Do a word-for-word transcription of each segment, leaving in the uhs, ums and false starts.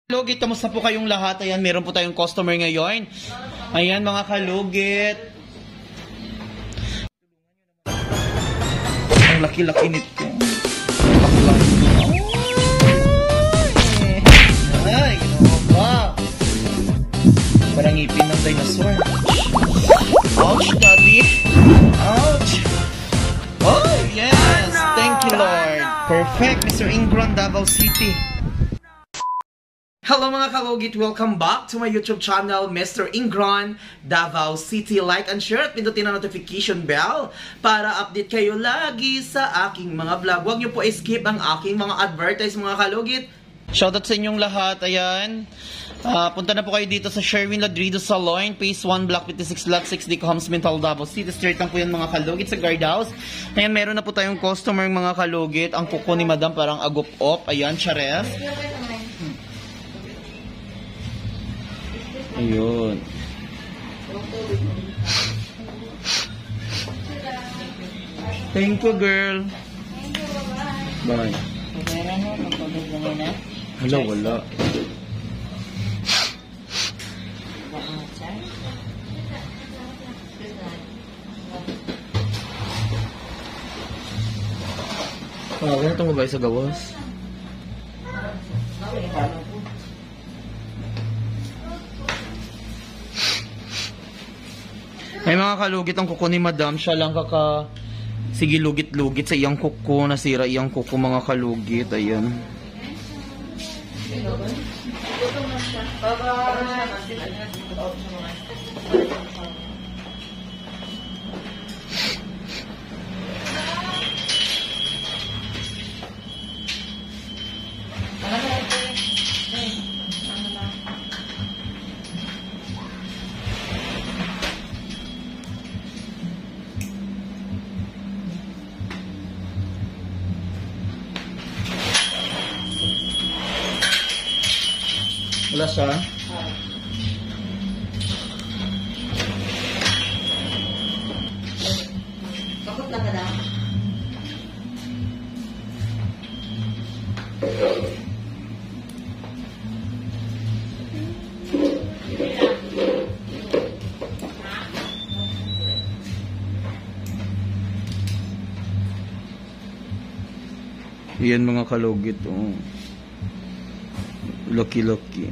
Kalugit, kamusta po kayong lahat? Ayan, meron po tayong customer ngayon. Ayan, mga kalugit. Ang laki-laki nito. Ay, ginawa ba? Parang ngipin ng dinosaur. Ouch, daddy. Ouch. Oh, yes. Thank you, Lord. Perfect, Mister Ingron, Davao City. Hello mga kalugit! Welcome back to my YouTube channel, Mister Ingron, Davao City. Like and share at pindutin ang notification bell para update kayo lagi sa aking mga vlog. Huwag niyo po skip ang aking mga advertise mga kalugit. Shoutout sa inyong lahat. Ayan. Uh, punta na po kayo dito sa Sherwin Ladrido Salon, Phase one, Block fifty-six, Lot six, Dicohams, Mental, Davao City. Straight lang po yan mga kalugit sa guardhouse. Ayan, meron na po tayong customer mga kalugit. Ang kuko ni Madam parang agop-op. Ayan, chares. Ayun. Thank you, girl. Bye. Hello, wala. Ah, kaya itong babae sa gawas. Ay mga kalugit, ang kuko ni Madam, siya lang kaka sige lugit-lugit sa iyang kuko, nasira iyang kuko mga kalugit. Ayan. Wala siya? Bakit na ka lang? Yan mga kalugit. Oh. Lucky-lucky.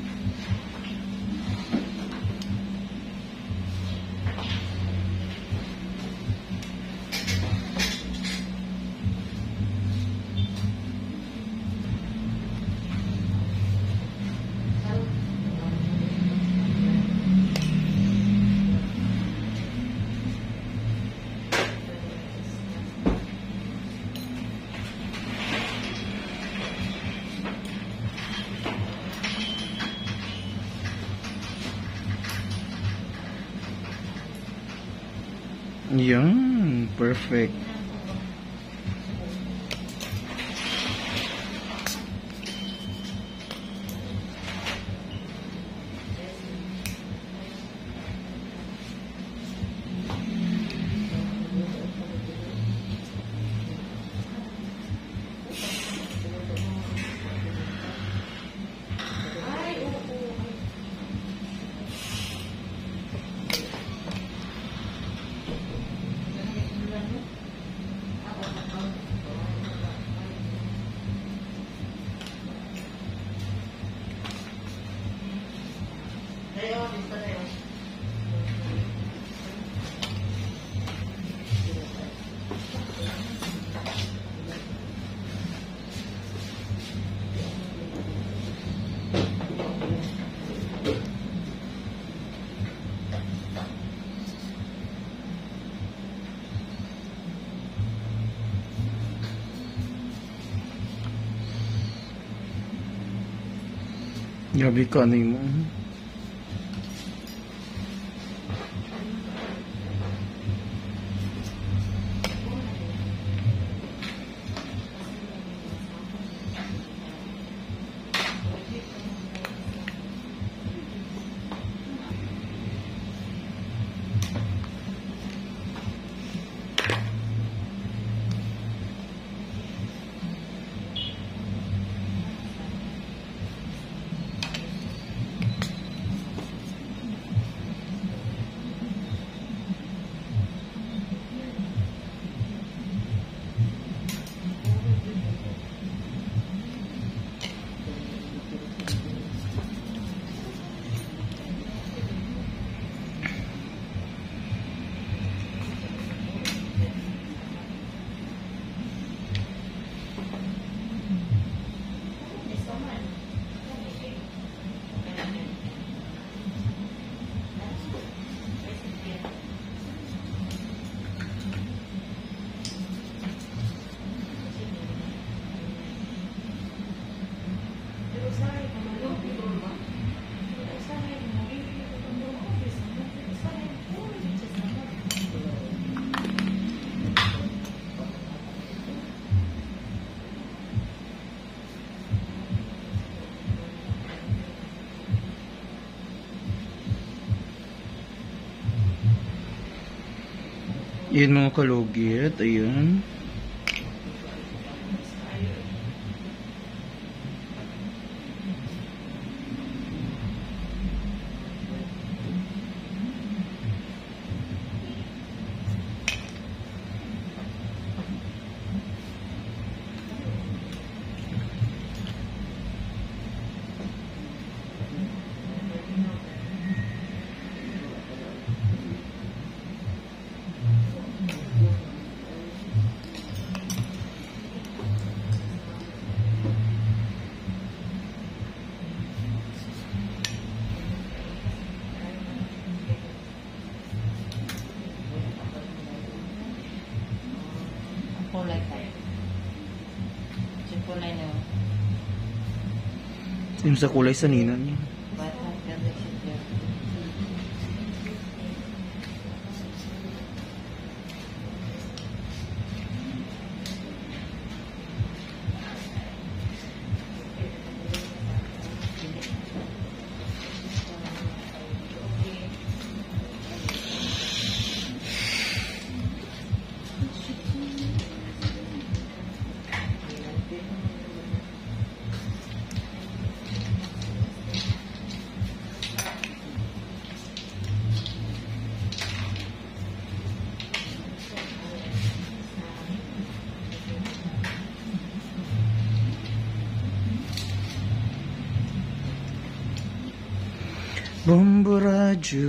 Yan, perfect. Grabe ka na mo. Yun mga kalugit, ayun. Kulay tayo. Yung kulay na yun. Yung sa kulay sa nina niya. Bata, ganda siya. Bombo radyo.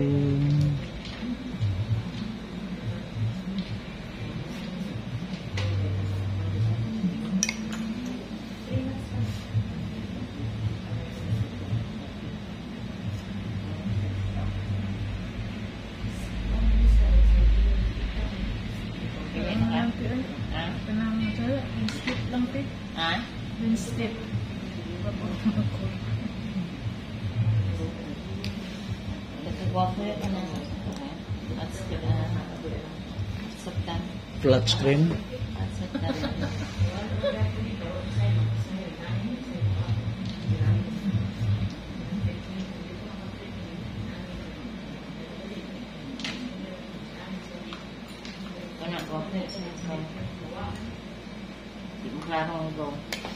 Ha? Step. Nagkagwapo yun ka na. At saktan. Flat screen. At saktan. Ito na, gwapo yun siya. Hindi mo klarong go.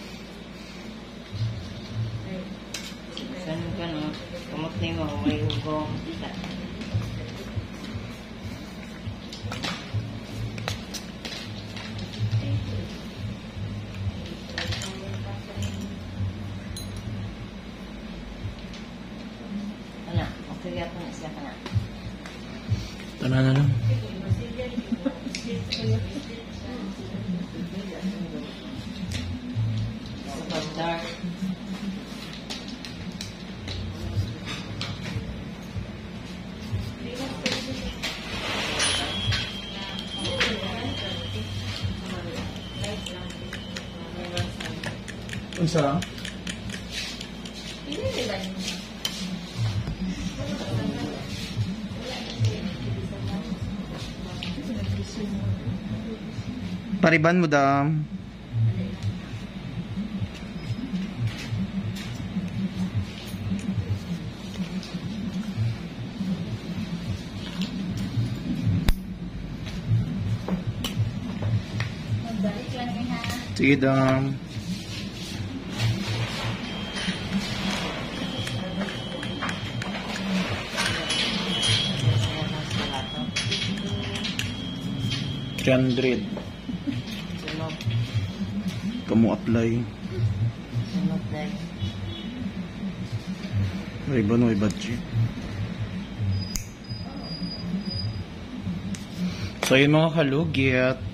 Saan ka no? Kamutin mo, may hugong. Kita. Ano? Okay ka na siya ka na. Tanan na lang. Super dark. Unsa? Pariban mo dam. Sige dam. three hundred. Sunog. Kamu apply. Sunog dahil. Ribbon o budget. So yun mga kalugit.